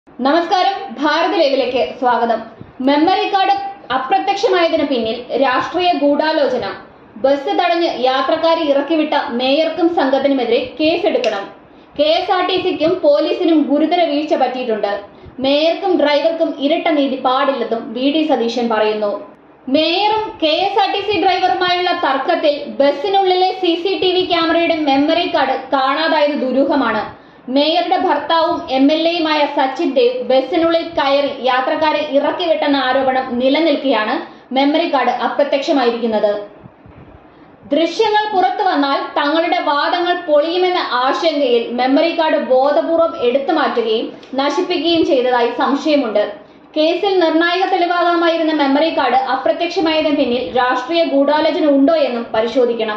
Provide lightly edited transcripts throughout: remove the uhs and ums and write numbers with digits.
നമസ്കാരം, ഭാരത് ലൈവിലേക്ക് സ്വാഗതം. മെമ്മറി കാർഡ് അപ്രത്യക്ഷമായതിനു പിന്നിൽ രാഷ്ട്രീയ ഗൂഢാലോചന. ബസ് തടഞ്ഞ് യാത്രക്കാരെ ഇറക്കിവിട്ട മേയർക്കും സംഘത്തിനുമെതിരെ കേസെടുക്കണം. KSRTCക്കും പോലീസിനും ഗുരുതര വീഴ്ച പറ്റിയിട്ടുണ്ട്. മേയർക്കും ഡ്രൈവർക്കും ഇരട്ട നീതി പാടില്ലെന്നും VD സതീശൻ പറയുന്നു. മേയറും KSRTC ഡ്രൈവറുമായുള്ള തർക്കത്തിൽ ബസ്സിനുള്ളിലെ CCTV ക്യാമറയുടെ മെമ്മറി കാർഡ് കാണാതായത് ദുരൂഹമാണ്. മേയറുടെ ഭർത്താവും MLAയുമായ സച്ചിൻ ദേവ് ബസ്സിനുള്ളിൽ കയറി യാത്രക്കാരെ ഇറക്കിവിട്ടെന്ന ആരോപണം നിലനിൽക്കെയാണ് മെമ്മറി കാർഡ് അപ്രത്യക്ഷമായിരിക്കുന്നത്. ദൃശ്യങ്ങൾ പുറത്തു വന്നാൽ തങ്ങളുടെ വാദങ്ങൾ പൊളിയുമെന്ന ആശങ്കയിൽ മെമ്മറി കാർഡ് ബോധപൂർവം എടുത്തു മാറ്റുകയും നശിപ്പിക്കുകയും ചെയ്തതായി സംശയമുണ്ട്. കേസിൽ നിർണായക തെളിവാകാമായിരുന്ന മെമ്മറി കാർഡ് അപ്രത്യക്ഷമായതിന് പിന്നിൽ രാഷ്ട്രീയ ഗൂഢാലോചന ഉണ്ടോ എന്നും പരിശോധിക്കണം.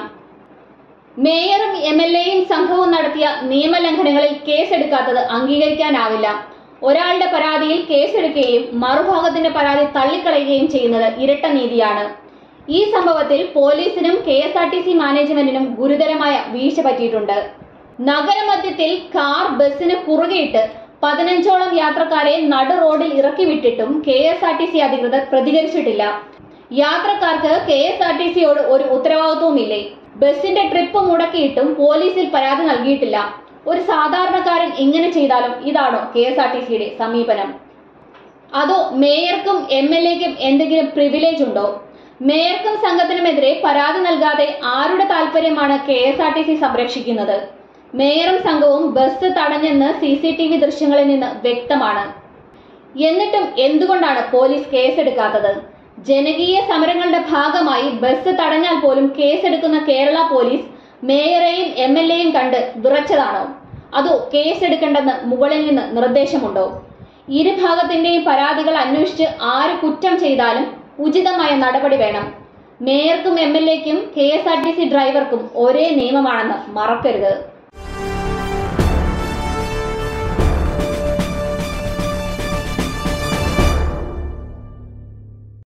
മേയറും MLAയും സംഘവും നടത്തിയ നിയമലംഘനങ്ങളിൽ കേസെടുക്കാത്തത് അംഗീകരിക്കാനാവില്ല. ഒരാളുടെ പരാതിയിൽ കേസെടുക്കുകയും മറുഭാഗത്തിന്റെ പരാതി തള്ളിക്കളയുകയും ചെയ്യുന്നത് ഇരട്ട നീതിയാണ്. ഈ സംഭവത്തിൽ പോലീസിനും KSRTC മാനേജ്മെന്റിനും ഗുരുതരമായ വീഴ്ച പറ്റിയിട്ടുണ്ട്. നഗരമധ്യത്തിൽ കാർ ബസ്സിന് കുറുകെയിട്ട് 15ഓളം യാത്രക്കാരെ നടു റോഡിൽ ഇറക്കിവിട്ടിട്ടും KSRTC അധികൃതർ പ്രതികരിച്ചിട്ടില്ല. യാത്രക്കാർക്ക് KSRTCയോട് ഒരു ഉത്തരവാദിത്വവുമില്ലേ? ബസിന്റെ ട്രിപ്പ് മുടക്കിയിട്ടും പോലീസിൽ പരാതി നൽകിയിട്ടില്ല. ഒരു സാധാരണക്കാരൻ ഇങ്ങനെ ചെയ്താലും ഇതാണോ KSRTCയുടെ സമീപനം? അതോ മേയർക്കും MLAയ്ക്കും എന്തെങ്കിലും പ്രിവിലേജ് ഉണ്ടോ? മേയർക്കും സംഘത്തിനുമെതിരെ പരാതി നൽകാതെ ആരുടെ താല്പര്യമാണ് KSRTC സംരക്ഷിക്കുന്നത്? മേയറും സംഘവും ബസ് തടഞ്ഞെന്ന് CCTV ദൃശ്യങ്ങളിൽ നിന്ന് വ്യക്തമാണ്. എന്നിട്ടും എന്തുകൊണ്ടാണ് പോലീസ് കേസെടുക്കാത്തത്? ജനകീയ സമരങ്ങളുടെ ഭാഗമായി ബസ് തടഞ്ഞാൽ പോലും കേസെടുക്കുന്ന കേരള പോലീസ് മേയറെയും MLAയും കണ്ട് വിറച്ചതാണോ? അതോ കേസെടുക്കേണ്ടെന്ന് മുകളിൽ നിന്ന് നിർദ്ദേശമുണ്ടോ? ഇരുഭാഗത്തിന്റെയും പരാതികൾ അന്വേഷിച്ച് ആര് കുറ്റം ചെയ്താലും ഉചിതമായ നടപടി വേണം. മേയർക്കും MLAയ്ക്കും KSRTC ഡ്രൈവർക്കും ഒരേ നിയമമാണെന്ന് മറക്കരുത്.